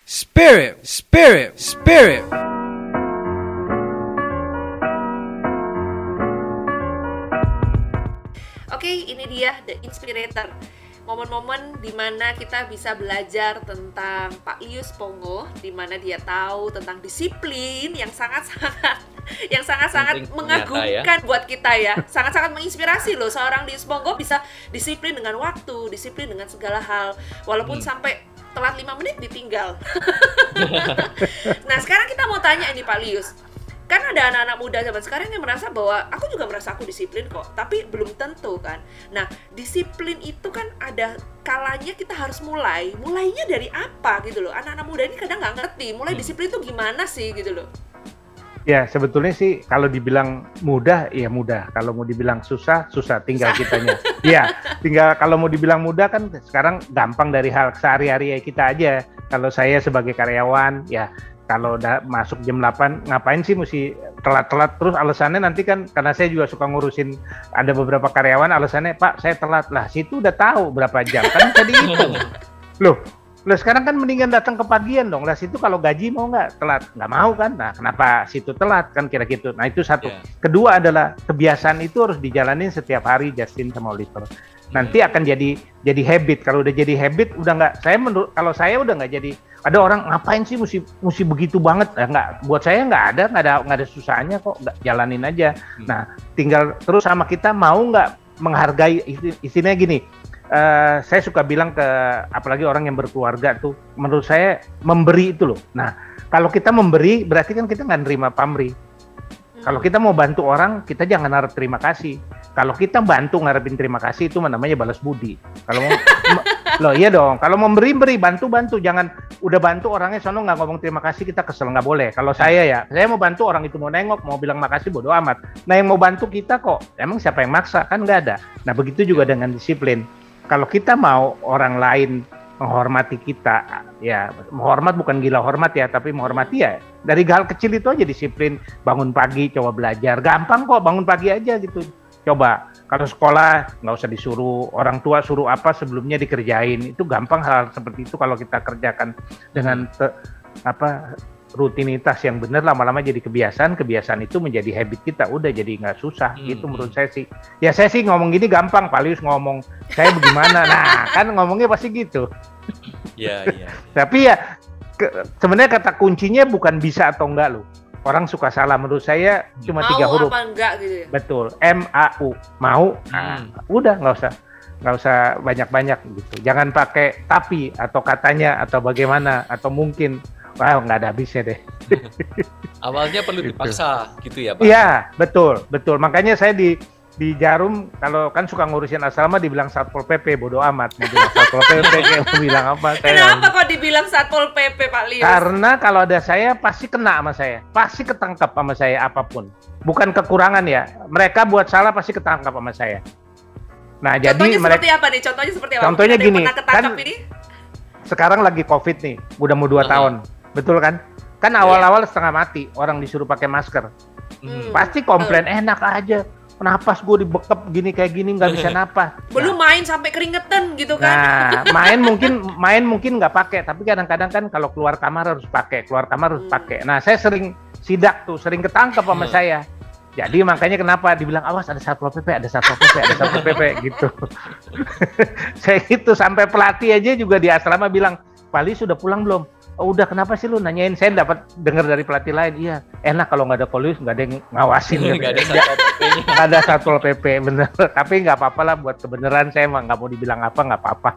Spirit, Spirit, Spirit. Oke, ini dia The Inspirator. Momen-momen dimana kita bisa belajar tentang Pak Lius Pongo, dimana dia tahu tentang disiplin yang sangat-sangat yang sangat-sangat Penting mengagumkan buat kita ya, sangat-sangat menginspirasi loh. Seorang Lius Pongo bisa disiplin dengan waktu, disiplin dengan segala hal, walaupun Hmm. sampai telat lima menit ditinggal. Nah sekarang kita mau tanya ini Pak Lius, kan ada anak-anak muda zaman sekarang yang merasa bahwa aku juga merasa aku disiplin kok, tapi belum tentu kan. Nah, disiplin itu kan ada kalanya kita harus mulai. Mulainya dari apa gitu loh. Anak-anak muda ini kadang nggak ngerti, mulai Hmm. disiplin itu gimana sih gitu loh. Ya, sebetulnya sih kalau dibilang mudah, ya mudah. Kalau mau dibilang susah, susah. Tinggal kitanya. Iya, tinggal kalau mau dibilang mudah kan sekarang gampang dari hal sehari-hari kita aja. Kalau saya sebagai karyawan, ya kalau udah masuk jam delapan, ngapain sih mesti telat-telat terus? Alasannya nanti kan, karena saya juga suka ngurusin, ada beberapa karyawan alasannya, Pak, saya telat. Lah, situ udah tahu berapa jam. Kan bisa dihitung. Loh, Loh sekarang kan mendingan datang ke pagian dong. Lah situ kalau gaji mau nggak telat? Nggak mau kan? Nah kenapa situ telat kan kira gitu. Nah itu satu. Yeah. Kedua adalah kebiasaan itu harus dijalanin setiap hari, Justin sama Oliver. Nanti akan jadi jadi habit. Kalau udah jadi habit udah nggak. Saya menurut kalau saya udah nggak jadi. Ada orang ngapain sih mesti mesti begitu banget? Nah, nggak. Buat saya nggak ada nggak ada nggak ada susahnya kok. Nggak jalanin aja. Nah tinggal terus sama kita mau nggak menghargai. Istilahnya gini. Uh, saya suka bilang ke apalagi orang yang berkeluarga tuh, menurut saya memberi itu loh. Nah, kalau kita memberi berarti kan kita nggak nerima pamrih. Hmm. Kalau kita mau bantu orang, kita jangan harap terima kasih. Kalau kita bantu ngarepin terima kasih itu namanya balas budi. Kalau mau, loh iya dong. Kalau mau beri beri, bantu bantu. Jangan udah bantu orangnya sono nggak ngomong terima kasih kita kesel, nggak boleh. Kalau saya ya, saya mau bantu orang itu mau nengok, mau bilang makasih bodo amat. Nah yang mau bantu kita kok, emang siapa yang maksa kan nggak ada. Nah begitu juga dengan disiplin. Kalau kita mau orang lain menghormati kita, ya menghormat bukan gila hormat ya, tapi menghormati ya dari hal kecil itu aja disiplin. Bangun pagi, coba belajar, gampang kok bangun pagi aja gitu. Coba kalau sekolah nggak usah disuruh, orang tua suruh apa sebelumnya dikerjain, itu gampang hal seperti itu kalau kita kerjakan dengan te, apa rutinitas yang benar, lama-lama jadi kebiasaan, kebiasaan itu menjadi habit kita, udah jadi nggak susah. Hmm, gitu menurut hmm. saya sih. Ya saya sih ngomong gini gampang, Pak Lius ngomong saya bagaimana, nah kan ngomongnya pasti gitu. Iya, iya. Tapi ya ke, sebenarnya kata kuncinya bukan bisa atau enggak loh. Orang suka salah, menurut saya cuma mau tiga huruf. apa enggak gitu ya. Betul, M A U, mau. Nah, Hmm. udah nggak usah nggak usah banyak-banyak gitu. Jangan pakai tapi atau katanya atau bagaimana atau mungkin. Wah, nggak ada habisnya deh. Awalnya perlu Gitu. dipaksa gitu ya Pak? Iya, betul, betul. Makanya saya di di Jarum kalau kan suka ngurusin asrama dibilang Satpol P P, bodo amat. Mau bilang Satpol P P kayak mau bilang apa. Saya Kenapa kok dibilang Satpol P P Pak Lius? Karena kalau ada saya pasti kena sama saya, pasti ketangkap sama saya apapun. Bukan kekurangan ya, mereka buat salah pasti ketangkap sama saya. Nah, Contohnya jadi seperti mereka apa nih? Contohnya seperti apa? Contohnya Mungkin ada yang gini, pernah ketangkap kan- ini? sekarang lagi COVID nih, udah mau dua Uh-huh. tahun, betul kan? Kan awal-awal setengah mati, orang disuruh pakai masker, Hmm. pasti komplain enak aja. Napas gue dibekep gini kayak gini nggak bisa napas. Belum main sampai keringetan gitu kan? Nah, main mungkin main mungkin nggak pakai, tapi kadang-kadang kan kalau keluar kamar harus pakai, keluar kamar harus Hmm. pakai. Nah, saya sering sidak tuh, sering ketangkep sama Hmm. saya. Jadi makanya kenapa dibilang awas ada Satpol P P, ada Satpol P P, ada Satpol P P gitu. Saya gitu sampai pelatih aja juga di asrama bilang, "Pak Lius sudah pulang belum?" Oh, udah, kenapa sih lu nanyain? Saya dapat dengar dari pelatih lain, iya enak kalau nggak ada Pak Lius, nggak ada yang ngawasin. Nggak ada Satpol P P-nya. Nggak ada Satpol P P, bener. Tapi nggak apa-apa lah buat kebenaran, saya emang nggak mau dibilang apa, nggak apa-apa.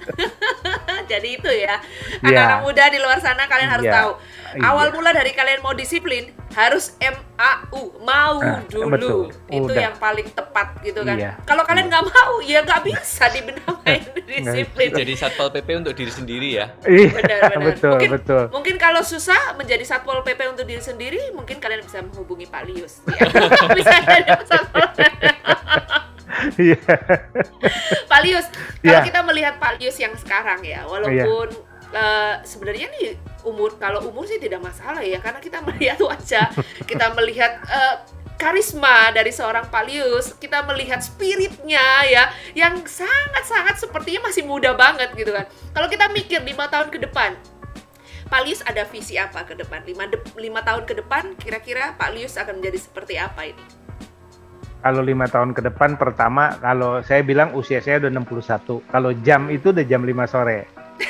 Jadi itu ya, Iya. anak-anak muda di luar sana kalian harus Iya. tahu. Iya. Awal mula dari kalian mau disiplin harus M A U, mau Ah, dulu. betul. Itu Udah. yang paling tepat gitu kan. Iya. Kalau kalian nggak mau, ya nggak bisa dinamain disiplin. Jadi Satpol P P untuk diri sendiri ya? Iya, Benar-benar. betul, mungkin, betul. mungkin kalau susah menjadi Satpol P P untuk diri sendiri, mungkin kalian bisa menghubungi Pak Lius. Ya. Bisa jadi Satpol P P. Iya. Pak Lius, kalau Iya. kita melihat Pak Lius yang sekarang ya, walaupun eh, sebenarnya nih umur, kalau umur sih tidak masalah ya, karena kita melihat wajah, kita melihat eh, karisma dari seorang Pak Lius, kita melihat spiritnya ya, yang sangat-sangat sepertinya masih muda banget gitu kan. Kalau kita mikir lima tahun ke depan, Pak Lius ada visi apa ke depan? lima, de- lima tahun ke depan kira-kira Pak Lius akan menjadi seperti apa ini? Kalau lima tahun ke depan, pertama, kalau saya bilang usia saya udah enam puluh satu. Kalau jam itu udah jam lima sore.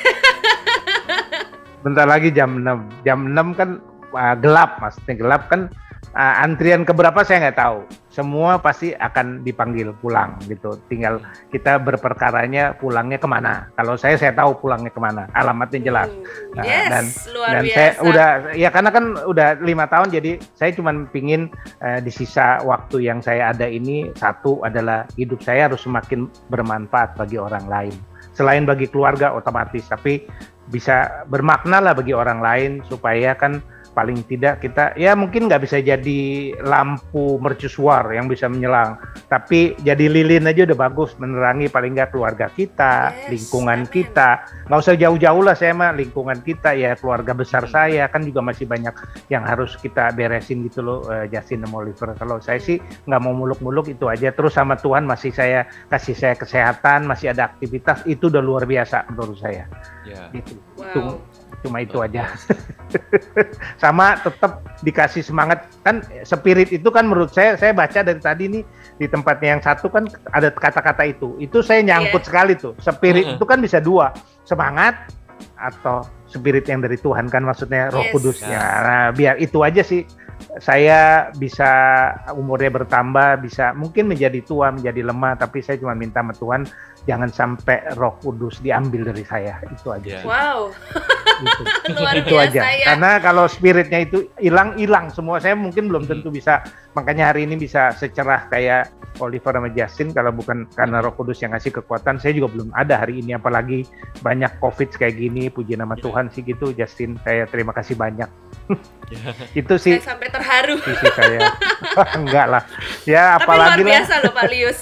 Bentar lagi jam enam. Jam enam kan uh, gelap, maksudnya gelap kan. Uh, antrian keberapa saya nggak tahu. Semua pasti akan dipanggil pulang gitu. Tinggal kita berperkaranya pulangnya kemana. Kalau saya saya tahu pulangnya kemana. Alamatnya jelas. Hmm, Nah, yes, dan luar dan biasa. saya udah ya karena kan udah lima tahun, jadi saya cuma pingin uh, di sisa waktu yang saya ada ini, satu adalah hidup saya harus semakin bermanfaat bagi orang lain. Selain bagi keluarga otomatis, tapi bisa bermakna lah bagi orang lain supaya kan paling tidak kita ya mungkin nggak bisa jadi lampu mercusuar yang bisa menyelang, tapi jadi lilin aja udah bagus, menerangi paling nggak keluarga kita, Yes, lingkungan amin. kita. Nggak usah jauh-jauh lah saya mah, lingkungan kita ya, keluarga besar saya kan juga masih banyak yang harus kita beresin gitu loh, uh, Justin dan Oliver. Kalau saya sih nggak mau muluk-muluk, itu aja. Terus sama Tuhan masih saya kasih saya kesehatan, masih ada aktivitas, itu udah luar biasa menurut saya. Ya. Gitu. Wow. Tung- Cuma itu Luar aja. biasa. Sama tetap dikasih semangat kan, spirit itu kan menurut saya, saya baca dari tadi nih di tempatnya yang satu kan ada kata-kata itu itu saya nyangkut Iya. sekali tuh. Spirit Mm-mm. itu kan bisa dua, semangat atau spirit yang dari Tuhan kan, maksudnya Roh Yes. Kudusnya. Yes. Nah, biar itu aja sih, saya bisa umurnya bertambah, bisa mungkin menjadi tua, menjadi lemah, tapi saya cuma minta sama Tuhan jangan sampai Roh Kudus diambil dari saya, itu aja Ya. sih. Wow, Gitu. luar Itu biasa aja. ya. Karena kalau spiritnya itu hilang, hilang semua. Saya mungkin belum tentu bisa. Makanya hari ini bisa secerah kayak Oliver sama Justin. Kalau bukan karena Roh Kudus yang ngasih kekuatan, saya juga belum ada hari ini. Apalagi banyak COVID kayak gini. Puji nama Ya. Tuhan sih gitu, Justin. Saya terima kasih banyak. Ya. Itu sih Saya sampai terharu. visi saya. Enggak lah. Ya Tapi luar apalagi lah. biasa loh Pak Lius.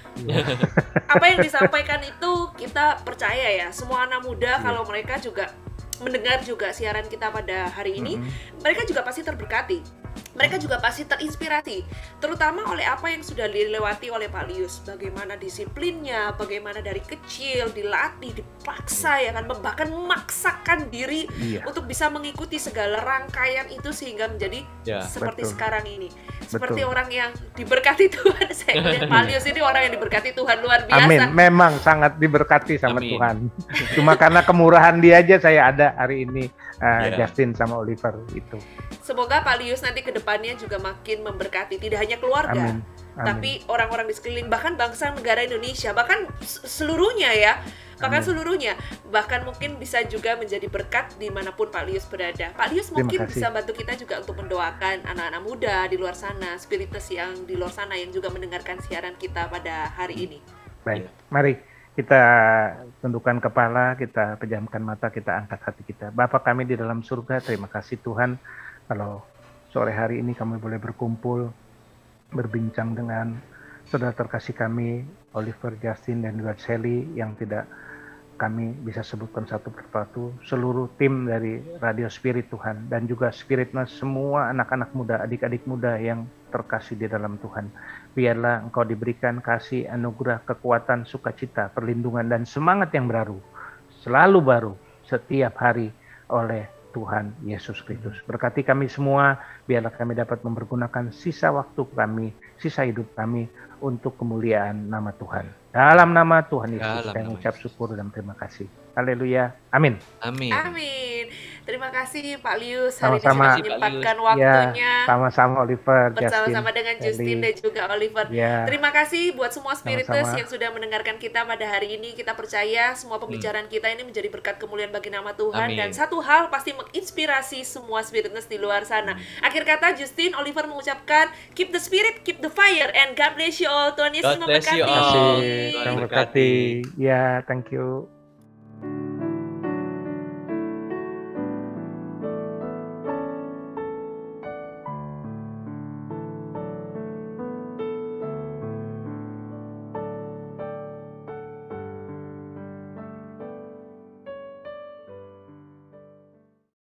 Apa yang disampaikan itu kita percaya ya. Semua anak muda kalau mereka juga mendengar juga siaran kita pada hari ini, Mm-mm. mereka juga pasti terberkati. Mereka juga pasti terinspirasi, terutama oleh apa yang sudah dilewati oleh Pak Lius. Bagaimana disiplinnya, bagaimana dari kecil dilatih, dipaksa ya kan, bahkan memaksakan diri Iya. untuk bisa mengikuti segala rangkaian itu sehingga menjadi Ya, seperti betul. sekarang ini. Seperti Betul. orang yang diberkati Tuhan. Saya melihat Pak Lius ini orang yang diberkati Tuhan luar biasa. Amin. Memang sangat diberkati sama Amin. Tuhan. Cuma karena kemurahan dia aja saya ada hari ini, uh, Ya. Justin sama Oliver itu. Semoga Pak Lius nanti ke depannya juga makin memberkati tidak hanya keluarga, Amin. Amin. tapi orang-orang di sekeliling, bahkan bangsa negara Indonesia, bahkan s- seluruhnya ya, bahkan Amin. seluruhnya, bahkan mungkin bisa juga menjadi berkat dimanapun Pak Lius berada. Pak Lius Terima mungkin kasih. bisa bantu kita juga untuk mendoakan anak-anak muda di luar sana, spiritus yang di luar sana yang juga mendengarkan siaran kita pada hari ini. Baik, mari kita tundukkan kepala, kita pejamkan mata, kita angkat hati kita. Bapa kami di dalam surga, terima kasih Tuhan kalau sore hari ini kami boleh berkumpul, berbincang dengan saudara terkasih kami, Oliver, Justin, dan juga Sally, yang tidak kami bisa sebutkan satu persatu, seluruh tim dari Radio Spirit Tuhan, dan juga Spiritnya semua anak-anak muda, adik-adik muda yang terkasih di dalam Tuhan. Biarlah Engkau diberikan kasih, anugerah, kekuatan, sukacita, perlindungan, dan semangat yang baru, selalu baru, setiap hari oleh Tuhan Yesus Kristus. Berkati kami semua, biarlah kami dapat mempergunakan sisa waktu kami, sisa hidup kami untuk kemuliaan nama Tuhan. Dalam nama Tuhan Yesus, Dalam saya nama mengucap Yesus. syukur dan terima kasih. Haleluya. Amin. Amin. Amin. Terima kasih Pak Lius hari ini Sama-sama. sudah menyempatkan waktunya Ya, sama-sama Oliver, bersama-sama Justin, dengan Justin Sally. dan juga Oliver. Ya. Terima kasih buat semua spiritus Sama-sama. yang sudah mendengarkan kita pada hari ini. Kita percaya semua pembicaraan kita ini menjadi berkat kemuliaan bagi nama Tuhan. Amin. Dan satu hal pasti menginspirasi semua spiritus di luar sana. Akhir kata Justin, Oliver mengucapkan keep the spirit, keep the fire, and God bless you all. Tuhan Yesus God bless you memberkati. all. Terima kasih. Tuhan Tuhan berkati. berkati. Ya, thank you.